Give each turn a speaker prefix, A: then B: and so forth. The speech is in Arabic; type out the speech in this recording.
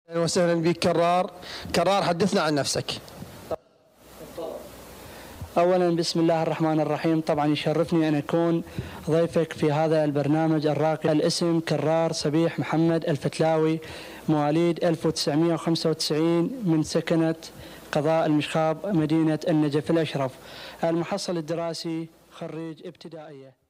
A: أهلا وسهلا بك كرار. كرار، حدثنا عن نفسك.
B: أولا بسم الله الرحمن الرحيم. طبعا يشرفني أن أكون ضيفك في هذا البرنامج الراقي. الاسم كرار صبيح محمد الفتلاوي، مواليد 1995 من سكنة قضاء المشخاب، مدينة النجف الأشرف. المحصل الدراسي خريج ابتدائية.